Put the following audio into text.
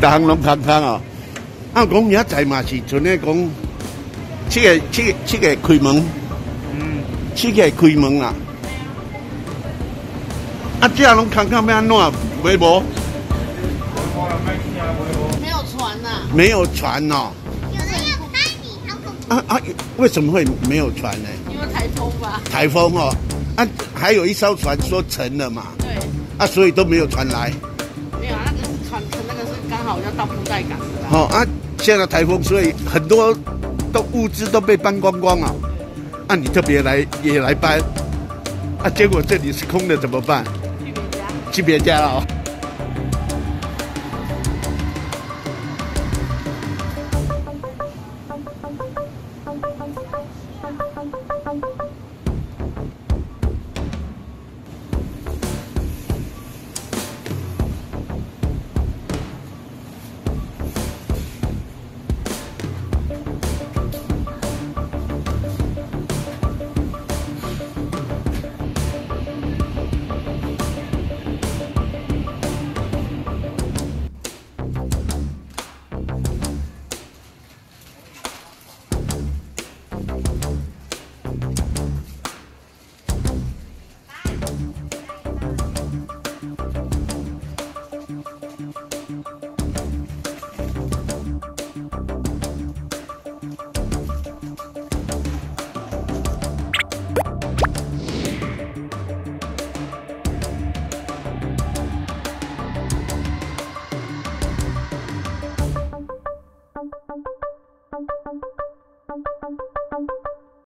大行拢空空哦。啊，讲遐在嘛是像咧讲，七个开门，7个开门啦。啊，这拢空空要安怎？袂无？ 没有船呐、啊。 没有船哦。 有人要开你，好恐怖。 为什么会没有船呢？ 因为台风吧。 台风哦。啊，还有一艘船说沉了嘛。 对。 啊，所以都没有船来。 没有啊，那个船沉，那个是刚好要到布袋港的。 哦啊，现在台风，所以很多物资都被搬光光啊。啊，你特别也来搬，啊，结果这里是空的，怎么办？去别家了哦。